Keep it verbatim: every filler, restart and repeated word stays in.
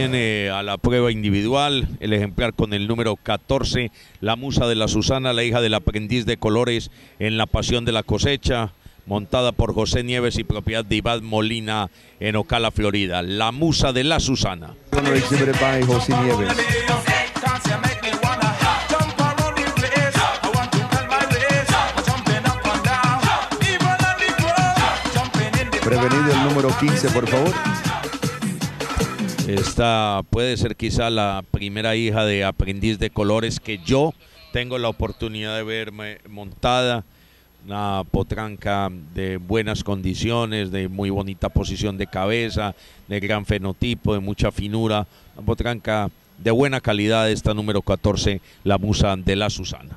Vienen eh, a la prueba individual, el ejemplar con el número catorce, la musa de la Susana, la hija del aprendiz de colores en la pasión de la cosecha, montada por José Nieves y propiedad de Iván Molina en Ocala, Florida. La musa de la Susana. José Nieves. Prevenido el número quince, por favor. Esta puede ser quizá la primera hija de aprendiz de colores que yo tengo la oportunidad de verme montada. Una potranca de buenas condiciones, de muy bonita posición de cabeza, de gran fenotipo, de mucha finura. Una potranca de buena calidad, esta número catorce, la musa de la Susana.